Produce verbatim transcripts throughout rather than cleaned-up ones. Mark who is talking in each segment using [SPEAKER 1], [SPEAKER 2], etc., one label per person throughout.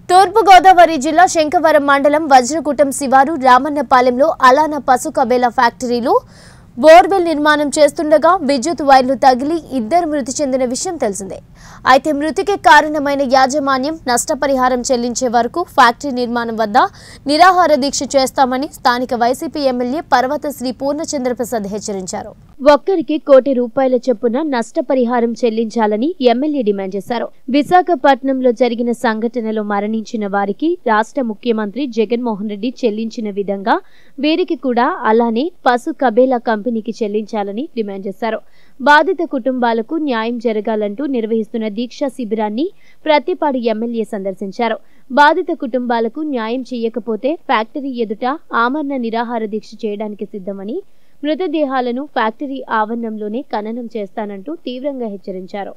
[SPEAKER 1] తూర్పు గోదావరి జిల్లా శంఖవరం మండలం వజ్రకూటం శివారు రామన్నపాలెంలో అలానా పసు కబేలా ఫ్యాక్టరీలో బోర్వెల్ నిర్మాణం చేస్తుండగా విద్యుత్ వైర్లు తగిలి ఇద్దరు మృతి చెందిన విషయం తెలిసిందే. అయితే మృతికి కారణమైన యాజమాన్యం నష్టపరిహారం చెల్లించే వరకు ఫ్యాక్టరీ నిర్మాణం వద్ద నిరాహార దీక్ష చేస్తామని స్థానిక వైసీపీ ఎమ్మెల్యే పర్వత శ్రీ పూర్ణచంద్రప్రసాద్ హెచ్చరించారు. ఒక్కరికి కోటి రూపాయల చొప్పున నష్టపరిహారం చెల్లించాలని ఎమ్మెల్యే డిమాండ్ చేశారు. విశాఖపట్నంలో జరిగిన సంఘటనలో మరణించిన వారికి రాష్ట్ర ముఖ్యమంత్రి జగన్మోహన్ రెడ్డి చెల్లించిన విధంగా వీరికి కూడా అలానే పసు కబేలా కంపెనీకి చెల్లించాలని డిమాండ్ చేశారు. బాధిత కుటుంబాలకు న్యాయం జరగాలంటూ నిర్వహిస్తున్న దీక్షా శిబిరాన్ని ప్రతిపాడు ఎమ్మెల్యే సందర్శించారు. బాధిత కుటుంబాలకు న్యాయం చేయకపోతే ఫ్యాక్టరీ ఎదుట ఆమరణ నిరాహార దీక్ష చేయడానికి సిద్ధమని, మృతదేహాలను ఫ్యాక్టరీ ఆవరణంలోనే ఖననం చేస్తానంటూ తీవ్రంగా హెచ్చరించారు.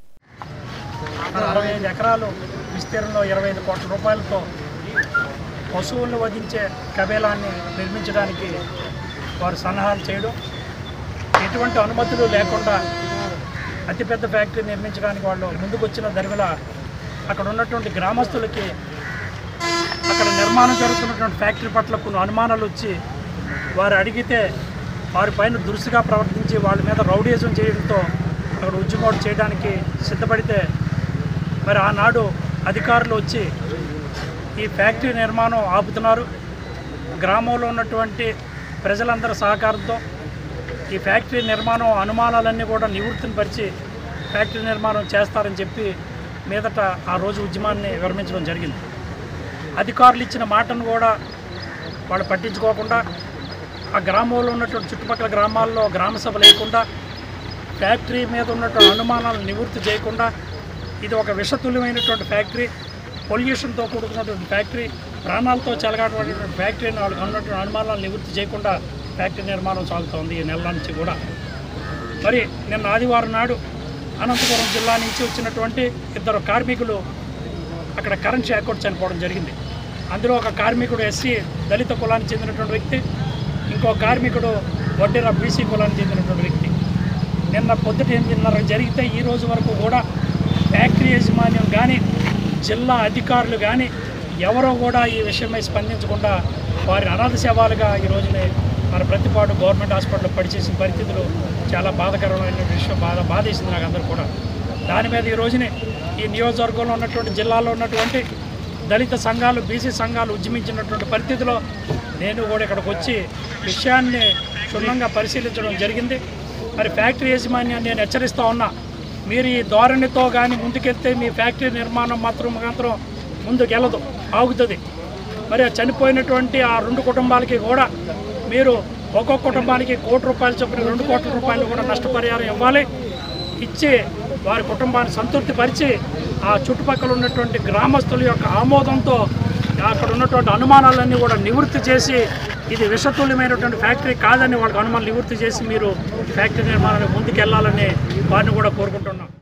[SPEAKER 2] అరవై ఐదు ఎకరాలు విస్తీర్ణంలో ఇరవై ఐదు కోట్ల రూపాయలతో పశువులను వధించే కబేలాన్ని నిర్మించడానికి వారు సన్నాహాలు చేయడం, ఎటువంటి అనుమతులు లేకుండా అతిపెద్ద ఫ్యాక్టరీ నిర్మించడానికి వాళ్ళు ముందుకు వచ్చిన దరిమిల అక్కడ ఉన్నటువంటి గ్రామస్తులకి అక్కడ నిర్మాణం జరుగుతున్నటువంటి ఫ్యాక్టరీ పట్ల కొన్ని అనుమానాలు వచ్చి వారు అడిగితే వారి పైన దురుసుగా ప్రవర్తించి వాళ్ళ మీద రౌడీజం చేయడంతో అక్కడ ఉద్యమం చేయడానికి సిద్ధపడితే మరి ఆనాడు అధికారులు వచ్చి ఈ ఫ్యాక్టరీ నిర్మాణం ఆపుతున్నారు. గ్రామంలో ఉన్నటువంటి ప్రజలందరి సహకారంతో ఈ ఫ్యాక్టరీ నిర్మాణం అనుమానాలన్నీ కూడా నివృత్తిని పరిచి ఫ్యాక్టరీ నిర్మాణం చేస్తారని చెప్పి మీదట ఆ రోజు ఉద్యమాన్ని విరమించడం జరిగింది. అధికారులు ఇచ్చిన మాటను కూడా వాళ్ళు పట్టించుకోకుండా ఆ గ్రామంలో ఉన్నటువంటి చుట్టుపక్కల గ్రామాల్లో గ్రామ సభ లేకుండా ఫ్యాక్టరీ మీద ఉన్నటువంటి అనుమానాలను నివృత్తి చేయకుండా ఇది ఒక విషతుల్యమైనటువంటి ఫ్యాక్టరీ, పొల్యూషన్తో కూడుకున్నటువంటి ఫ్యాక్టరీ, ప్రాణాలతో చెలగాటటువంటి ఫ్యాక్టరీని వాళ్ళకి ఉన్నటువంటి అనుమానాలను నివృత్తి చేయకుండా ఫ్యాక్టరీ నిర్మాణం సాగుతోంది ఈ నెల నుంచి కూడా. మరి నిన్న ఆదివారం నాడు అనంతపురం జిల్లా నుంచి వచ్చినటువంటి ఇద్దరు కార్మికులు అక్కడ కరెంట్ షాక్ కొట్టి చనిపోవడం జరిగింది. అందులో ఒక కార్మికుడు ఎస్సీ దళిత కులానికి చెందినటువంటి వ్యక్తి, ఇంకో కార్మికుడు వడ్డీర బీసీ కులానికి చెందినటువంటి వ్యక్తి. నిన్న పొద్దుట ఎనిమిదిన్నర జరిగితే ఈ రోజు వరకు కూడా ఫ్యాక్టరీ యాజమాన్యం కానీ జిల్లా అధికారులు కానీ ఎవరో కూడా ఈ విషయమై స్పందించకుండా వారి అనాథ శవాలుగా ఈ రోజునే మన ప్రతిపాడు గవర్నమెంట్ హాస్పిటల్లో పడిచేసిన పరిస్థితులు చాలా బాధాకరమైన విషయం. బాధ బాధేసింది నాకు అందరూ కూడా. దాని మీద ఈ రోజునే ఈ నియోజకవర్గంలో ఉన్నటువంటి జిల్లాలో ఉన్నటువంటి దళిత సంఘాలు, బీసీ సంఘాలు ఉద్యమించినటువంటి పరిస్థితిలో నేను కూడా ఇక్కడికి వచ్చి విషయాన్ని క్షుణ్ణంగా పరిశీలించడం జరిగింది. మరి ఫ్యాక్టరీ యాజమాన్యాన్ని నేను హెచ్చరిస్తూ ఉన్నా, మీరు ఈ ధోరణితో కానీ ముందుకెళ్తే మీ ఫ్యాక్టరీ నిర్మాణం మాత్రం మాత్రం ముందుకెళ్ళదు, ఆగుతుంది. మరి చనిపోయినటువంటి ఆ రెండు కుటుంబాలకి కూడా మీరు ఒక్కొక్క కుటుంబానికి కోటి రూపాయలు చొప్పున రెండు కోట్ల రూపాయలు కూడా నష్టపరిహారం ఇవ్వాలి. ఇచ్చి వారి కుటుంబాన్ని సంతృప్తిపరిచి ఆ చుట్టుపక్కల ఉన్నటువంటి గ్రామస్తుల యొక్క ఆమోదంతో అక్కడ ఉన్నటువంటి అనుమానాలన్నీ కూడా నివృత్తి చేసి ఇది విషతుల్యమైనటువంటి ఫ్యాక్టరీ కాదని వాళ్ళకి అనుమానాలు నివృత్తి చేసి మీరు ఫ్యాక్టరీ నిర్మాణానికి ముందుకు వెళ్ళాలని వారిని కూడా కోరుకుంటున్నాం.